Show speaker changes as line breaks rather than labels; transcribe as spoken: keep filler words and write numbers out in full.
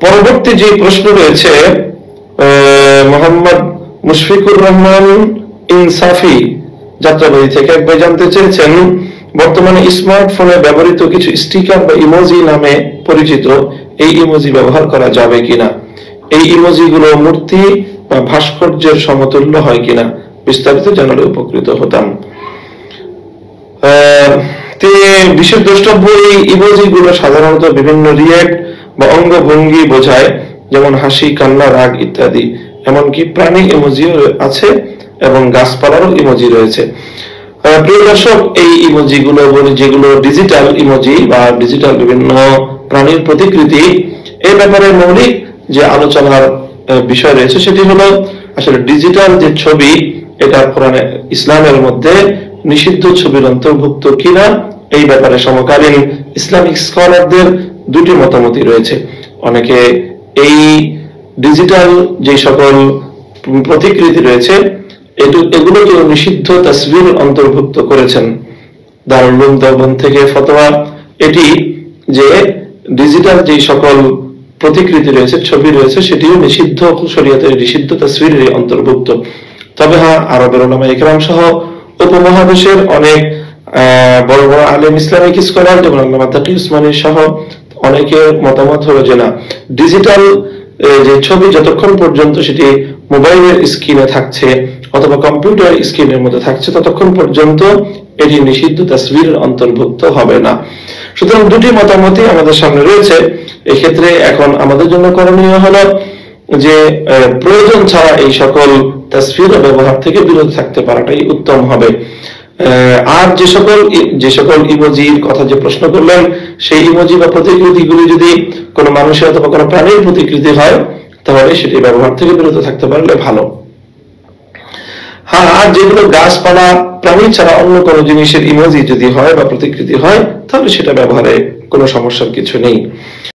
পরবর্তী যে প্রশ্ন রয়েছে, মোহাম্মদ মুশফিকুর রহমান ইনসাফি যাত্রাবাড়ি থেকে এক ভাই জানতে চেয়েছেন, বর্তমানে স্মার্টফোনে ব্যবহৃত কিছু স্টিকার বা ইমোজি নামে পরিচিত এই ইমোজি ব্যবহার করা যাবে কিনা, এই ইমোজি গুলো মূর্তি বা ভাস্কর্যের সমতুল্য হয় কিনা, বিস্তারিত জানালে উপকৃত হতাম। বিশেষ দ্রষ্টব্য, এই ইমোজি গুলো সাধারণত বিভিন্ন রিয়েক্ট বা অঙ্গভঙ্গি বোঝায়, যেমন হাসি, কান্না, রাগ ইত্যাদি। এমনকি প্রাণী ইমোজিও আছে এবং গাছপালারও ইমোজি রয়েছে। প্রিয় দর্শক, এই ইমোজি গুলো যেগুলো ডিজিটাল ইমোজি বা ডিজিটাল বিভিন্ন প্রাণীর প্রতিকৃতি, এই ব্যাপারে মৌলিক যে আলোচনার বিষয় রয়েছে সেটি হলো আসলে ডিজিটাল যে ছবি, এটা কোরআনে ইসলামের মধ্যে নিষিদ্ধ ছবির অন্তর্ভুক্ত কিনা, এই ব্যাপারে সমকালীন ইসলামিক স্কলারদের দুটি মতামতই রয়েছে। অনেকে এই ডিজিটাল যে সকল প্রতিকৃতি রয়েছে এগুলোকে নিষিদ্ধ তাসবির অন্তর্ভুক্ত করেছেন। দারুল উলুম দেওবন্দ থেকে ফতোয়া এটি যে ডিজিটাল যে সকল প্রতিকৃতি রয়েছে, ছবি রয়েছে, সেটিও নিষিদ্ধ, শরীয়তের নিষিদ্ধ তাসবিরের অন্তর্ভুক্ত। তবে হ্যাঁ, আরবের উলামা ইকরাম সহ উপমহাদেশের অনেক বড় বড় আলেম, ইসলামিক স্কলার যেমন আল্লামা তাকি উসমানী সহ অনেকের মতামত হলো যে না, ডিজিটাল যে ছবি যতক্ষণ পর্যন্ত সেটি মোবাইলের স্ক্রিনে থাকছে অথবা কম্পিউটার স্ক্রিনের মধ্যে থাকছে ততক্ষণ পর্যন্ত এটি নিষিদ্ধ তাসবিরের অন্তর্ভুক্ত হবে না। সুতরাং দুটি মতামতই আমাদের সামনে রয়েছে। এক্ষেত্রে এখন আমাদের জন্য করণীয় হলো যে প্রয়োজন ছাড়া এই সকল তাসবির ব্যবহার থেকে বিরত থাকতে পারাটাই উত্তম হবে। আর যে সকল যে সকল ইমোজির কথা যে প্রশ্ন করলেন, সেই ইমোজি বা প্রতিকৃতিগুলি যদি কোনো মানুষের অথবা কোনো প্রাণীর প্রতিকৃতি হয় তাহলে সেটি ব্যবহার থেকে বিরত থাকতে পারলে ভালো। হ্যাঁ, আর যেগুলো গাছপালা, প্রাণী ছাড়া অন্য কোনো জিনিসের ইমোজি যদি হয় বা প্রতিকৃতি হয় তাহলে সেটা ব্যবহারে কোনো সমস্যার কিছু নেই।